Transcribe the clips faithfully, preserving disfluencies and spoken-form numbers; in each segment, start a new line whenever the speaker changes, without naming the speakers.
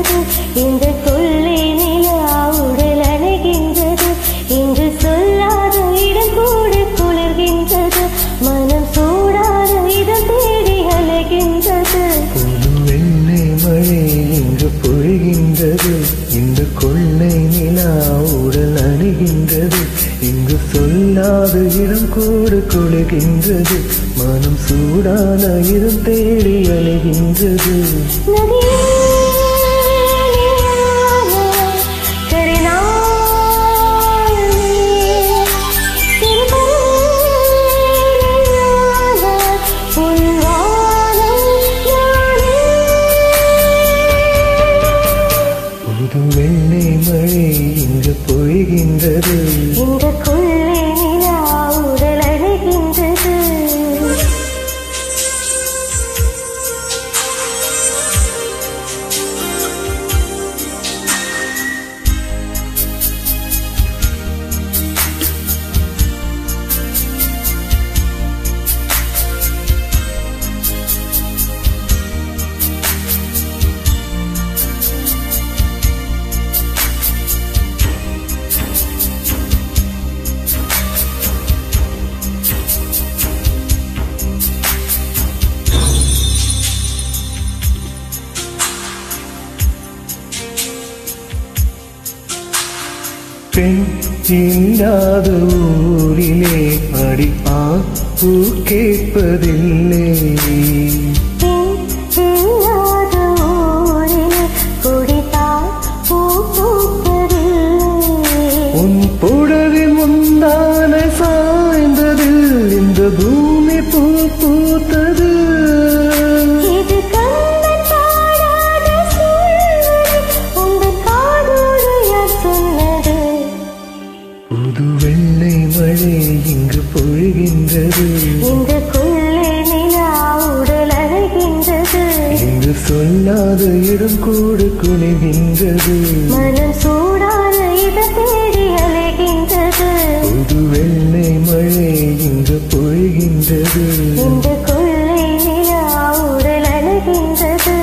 அழகின்றது இந்த கொள்ளை நிலா உடல் அணைகின்றது இன்று சொல்லாத இடம் கூட குளிர்கின்றது மனம் சூடாத இடம் தேடி அலைகின்றது
புது வெள்ளை மழை இங்கு பொழிகின்றது இந்த கொள்ளை நிலா உடல் அணைகின்றது இங்கு சொல்லாத இடம் கூட குளிர்கின்றது மனம் சூடான இடம் தேடி அலைகின்றது புது வெள்ளை மழை இங்கு பொழிகின்றது
இந்த கொள்ளை நிலா உடல் அணைகின்றது
பெண் இல்லாத ஊரிலே அடி ஆ பூ கேட்பதில்லை உன் புடவி முந்தான சாய்ந்ததில் இந்த பூமி பூ பூத்தது புது வெள்ளை மழை இங்கு பொழிகின்றது
இந்த கொள்ளை நிலா உடல் அணைகின்றது
இங்கு சொல்லாத இடம் கூட குனிகின்றது
மனம் சூடான இடம் தேடி அலைகின்றது
புது வெள்ளை மழை இங்கு பொழிகின்றது
இந்த கொள்ளை நிலா உடல் அணைகின்றது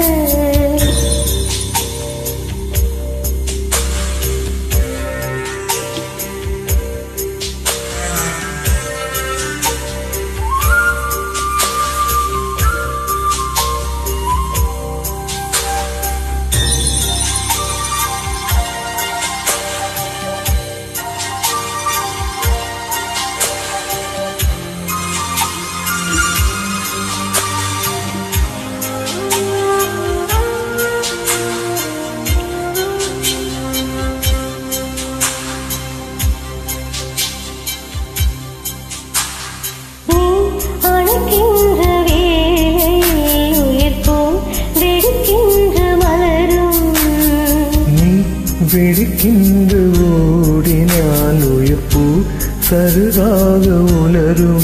வெடிக்கின்ற ஓடினால் உயர்ப்பு சருகாக உணரும்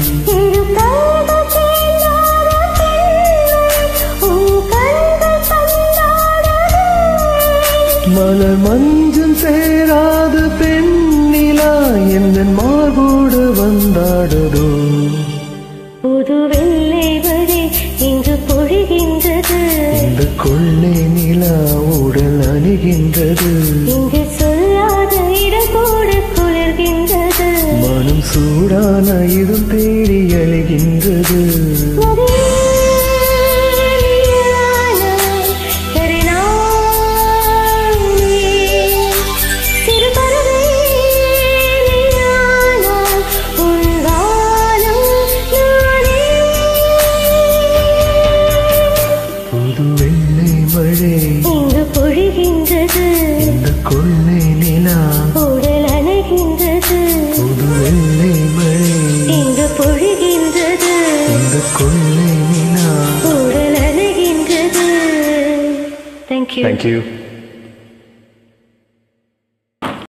மலர் மஞ்சள் சேராத பெண்ணிலா என் மார்போடு வந்தாடதோ
புது வெள்ளை மழை இங்கு பொழிகின்றது
இந்த கொள்ளை நிலா உடல் அணிகின்றது
இங்கு சொல்லாத இடம் கூட குளிர்கின்றது
மனம் சூடான இடம் தேடி அழைகின்றது புது வெள்ளை மழை
இங்கு பொழிகின்றது
இந்த கொள்ளை நிலா
உடல் அணைகின்றது
புது வெள்ளை மழை
இங்கு பொழிகின்றது
இந்த கொள்ளை நிலா
உடல் அணைகின்றது. Thank you.
Thank you.